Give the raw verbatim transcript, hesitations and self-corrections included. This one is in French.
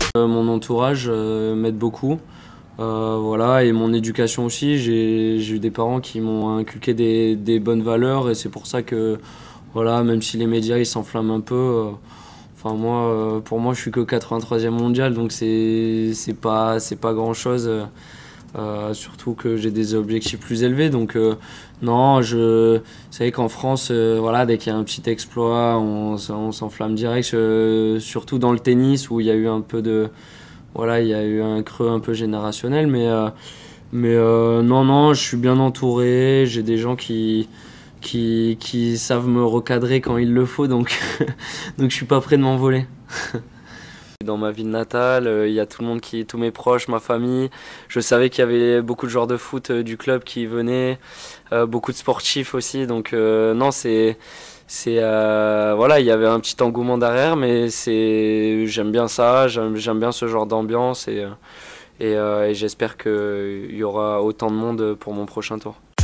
Euh, mon entourage euh, m'aide beaucoup. Euh, voilà, et mon éducation aussi. J'ai j'ai eu des parents qui m'ont inculqué des, des bonnes valeurs et c'est pour ça que, voilà, même si les médias ils s'enflamment un peu, euh, enfin moi, euh, pour moi, je suis que quatre-vingt-troisième mondial, donc c'est c'est pas c'est pas grand chose. Euh, surtout que j'ai des objectifs plus élevés, donc euh, non, je, vous savez qu'en France, euh, voilà, dès qu'il y a un petit exploit, on, s- on s'enflamme direct, euh, surtout dans le tennis où il y a eu un peu de, voilà, il y a eu un creux un peu générationnel, mais euh, mais euh, non, non, je suis bien entouré, j'ai des gens qui qui qui savent me recadrer quand il le faut, donc donc je suis pas prêt de m'envoler. Dans ma ville natale, euh, il y a tout le monde qui, tous mes proches, ma famille. Je savais qu'il y avait beaucoup de joueurs de foot euh, du club qui venaient, euh, beaucoup de sportifs aussi. Donc euh, non, c'est, c'est, euh, voilà, il y avait un petit engouement derrière, mais c'est, j'aime bien ça, j'aime, j'aime bien ce genre d'ambiance et, euh, et, euh, et j'espère qu'il y aura autant de monde pour mon prochain tour.